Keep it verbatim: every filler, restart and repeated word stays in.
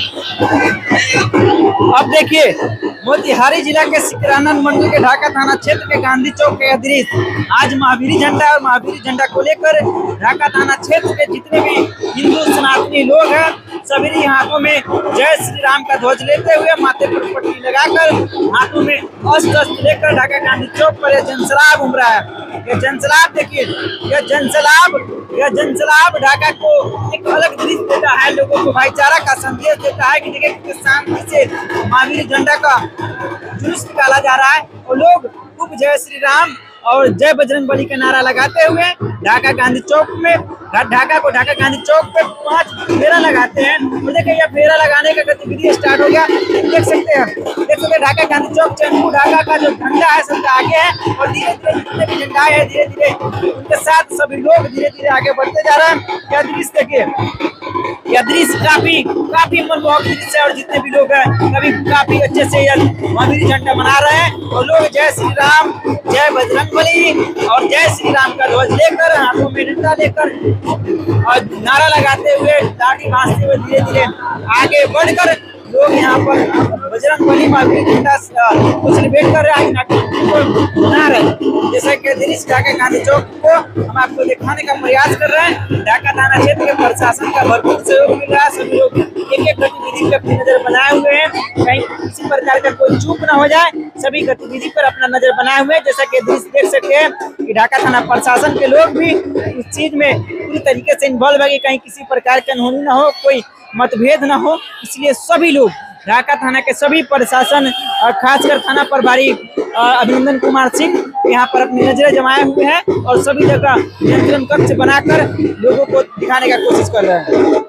अब देखिए, मोतिहारी जिला के सिकरानंद मंडल के ढाका थाना क्षेत्र के गांधी चौक के दृश्य। आज महावीरी झंडा और महावीरी झंडा को लेकर ढाका थाना क्षेत्र के जितने भी हिंदू सनातनी लोग हैं, सभी हाथों में जय श्री राम का ध्वज लेते हुए, माथे पर पट्टी लगाकर, हाथों में अस्त्र अस्त्र लेकर ढाका गांधी चौक पर यह जनसलाब उमड़ा है। यह जनसलाब देखिए, यह जनसलाब यह जनसलाब ढाका को एक अलग दृश्य देता है, लोगों को भाईचारा का संदेश देता है कि देखिए कितने शांति से महावीर झंडा का जुलूस निकाला जा रहा है और लोग खूब जय श्री राम और जय बजरंगबली का नारा लगाते हुए ढाका गांधी चौक में ढाका को ढाका गांधी चौक पे पांच फेरा लगाते हैं। और देखिए यह फेरा लगाने का गतिविधि स्टार्ट हो गया। देख सकते हैं देख सकते हैं ढाका गांधी चौक चैनपुर ढाका का जो झंडा है सबसे आगे है और धीरे धीरे जितने भी झंडा है धीरे धीरे उनके साथ सभी लोग धीरे धीरे आगे बढ़ते जा रहे हैं। क्या दृश्य देखिए, यह दृश्य काफी काफी मनमोहक दृश्य है और जितने भी लोग हैं कभी काफी अच्छे से यह महावीर झंडा मना रहे हैं और लोग जय श्री राम जय बजरंगबली और जय श्री राम का ध्वज लेकर, हाथों में डंडा लेकर और नारा लगाते हुए, लाठी भांजते हुए धीरे धीरे आगे बढ़कर लोग यहाँ पर बजरंगबली महावीर झंडा को सेलिब्रेट कर रहे हैं, मना रहे हैं। जैसे कि दृश्य ढाका गांधी चौक को हम आपको दिखाने का प्रयास कर रहे हैं। ढाका थाना क्षेत्र के प्रशासन का भरपूर सहयोग मिल रहा है। सभी लोग एक एक गतिविधि पर अपनी नजर बनाए हुए हैं, कहीं किसी प्रकार का कोई चूक न हो जाए, सभी गतिविधि पर अपना नजर बनाए हुए हैं। जैसा कि दृश्य देख सकते हैं कि ढाका थाना प्रशासन के लोग भी इस चीज में पूरी तरीके से इन्वॉल्व है कि कहीं किसी प्रकार की अनहोनी न हो, कोई मतभेद न हो, इसलिए सभी लोग ढाका थाना के सभी प्रशासन और खासकर थाना प्रभारी अभिनंदन कुमार सिंह यहाँ पर अपनी नजरें जमाए हुए हैं और सभी जगह नियंत्रण कक्ष बनाकर लोगों को दिखाने का कोशिश कर रहे हैं।